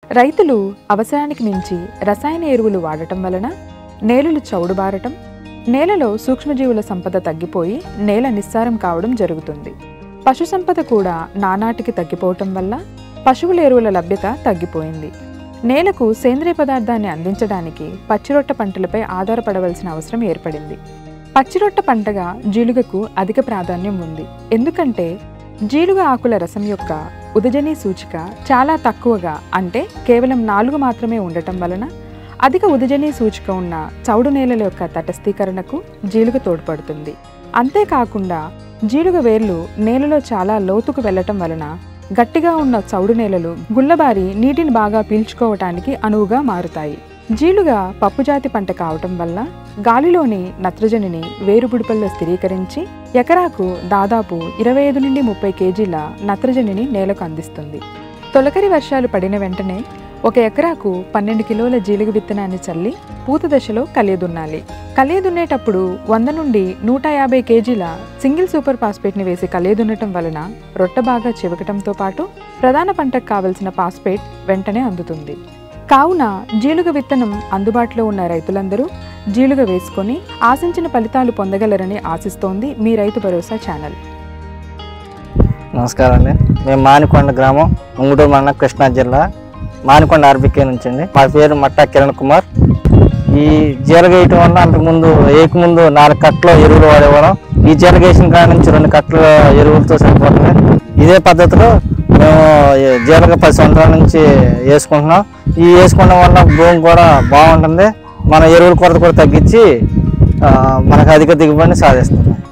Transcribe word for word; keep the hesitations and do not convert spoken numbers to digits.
రైతులు అవసరానికి మించి రసాయన ఎరువులు వాడటం వలన నేలలు చౌడుబారటం, నేలలో సూక్ష్మజీవుల సంపద తగ్గిపోయి నేల నిస్సారం కావడం జరుగుతుంది. పశు సంపద కూడా నానాటికి తగ్గిపోవటం వల్ల పశువుల ఎరువుల లభ్యత తగ్గిపోయింది. నేలకు సేంద్రియ పదార్థాన్ని అందించడానికి పచ్చిరొట్ట పంటలపై ఆధారపడవలసిన అవసరం ఏర్పడింది. పచ్చిరొట్ట పంటగా జీలుగకు అధిక ప్రాధాన్యం ఉంది. ఎందుకంటే జీలుగ ఆకుల రసం యొక్క ఉదజని సూచిక చాలా తక్కువగా, అంటే కేవలం నాలుగు మాత్రమే ఉండటం వలన అధిక ఉదజని సూచిక ఉన్న చౌడు నేలల యొక్క తటస్థీకరణకు జీలుగ తోడ్పడుతుంది. అంతేకాకుండా జీలుగ వేర్లు నేలలో చాలా లోతుకు వెళ్లటం వలన గట్టిగా ఉన్న చౌడు నేలలు గుల్లబారి నీటిని బాగా పీల్చుకోవటానికి అనువుగా మారుతాయి. జీలుగ పప్పుజాతి పంట కావటం వల్ల గాలిలోని నత్రజనిని వేరుబుడిపల్లో స్థిరీకరించి ఎకరాకు దాదాపు ఇరవై ఐదు నుండి ముప్పై కేజీల నత్రజనిని నేలకు అందిస్తుంది. తొలకరి వర్షాలు పడిన వెంటనే ఒక ఎకరాకు పన్నెండు కిలోల జీలుగ విత్తనాన్ని చల్లి పూత దశలో కలియదున్నాలి. కలియదున్నేటప్పుడు వంద నుండి నూట యాభై కేజీల సింగిల్ సూపర్ ఫాస్ఫేట్ని వేసి కలియదున్నటం వలన రొట్ట బాగా చివకటంతో పాటు ప్రధాన పంటకు కావలసిన ఫాస్ఫేట్ వెంటనే అందుతుంది. కావున జీలుగ విత్తనం అందుబాటులో ఉన్న రైతులందరూ జీలుగ వేసుకొని ఆశించిన ఫలితాలు పొందగలరని ఆశిస్తోంది మీ రైతు భరోసా ఛానల్. నమస్కారం అండి. మేము మానికొండ గ్రామం, ఉంగుటూరు మండలం, కృష్ణా జిల్లా, మానికొండ ఆర్బికే నుంచి అండి. మా పేరు మట్టా కిరణ్ కుమార్. ఈ జీలగ వేయటం వల్ల అంతకుముందు ఏకముందు నాలుగు కట్టలు ఎరువులు వాడేవాళ్ళం. ఈ జీలగ వేసిన కాడ నుంచి రెండు కట్టల ఎరువులతో సరిపోతుంది. ఇదే పద్ధతిలో మేము జీలగ పది సంవత్సరాల నుంచి వేసుకుంటున్నాం. ఈ వేసుకోవడం వల్ల భూమి కూడా బాగుంటుంది. మన ఎరువుల కొరత కూడా తగ్గించి మనకు అధిక దిగుబడిని సాధిస్తుంది.